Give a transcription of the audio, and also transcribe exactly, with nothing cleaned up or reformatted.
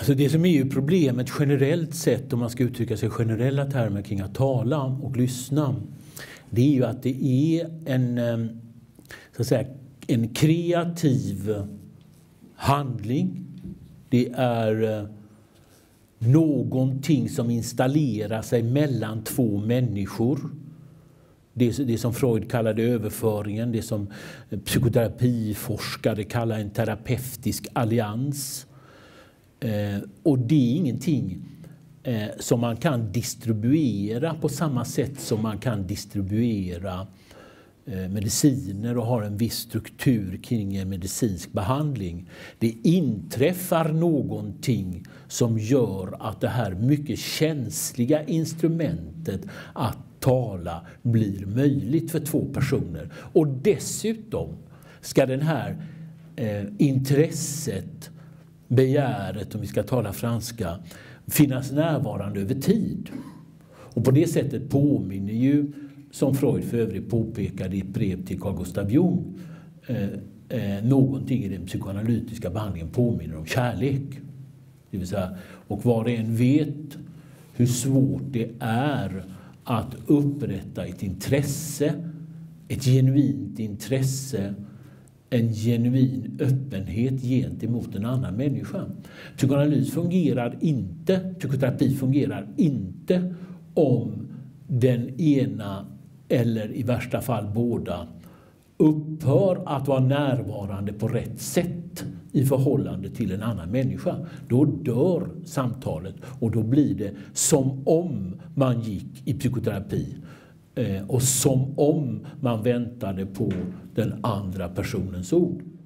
Alltså det som är ju problemet generellt sett, om man ska uttrycka sig i generella termer kring att tala och lyssna, det är ju att det är en, så att säga, en kreativ handling. Det är någonting som installerar sig mellan två människor. Det, det som Freud kallade överföringen, det som psykoterapiforskare kallar en terapeutisk allians. Eh, och det är ingenting eh, som man kan distribuera på samma sätt som man kan distribuera eh, mediciner och har en viss struktur kring en medicinsk behandling. Det inträffar någonting som gör att det här mycket känsliga instrumentet att tala blir möjligt för två personer. Och dessutom ska den här eh, intresset, begäret, om vi ska tala franska, finnas närvarande över tid. Och på det sättet påminner ju, som Freud för övrigt påpekade i ett brev till Carl Gustav Jung, eh, eh, någonting i den psykoanalytiska behandlingen påminner om kärlek. Det vill säga, och var och en vet hur svårt det är att upprätta ett intresse, ett genuint intresse, en genuin öppenhet gentemot en annan människa. Psykoanalys fungerar inte, psykoterapi fungerar inte om den ena eller i värsta fall båda upphör att vara närvarande på rätt sätt i förhållande till en annan människa. Då dör samtalet och då blir det som om man gick i psykoterapi eh, och som om man väntade på den andra personens ord.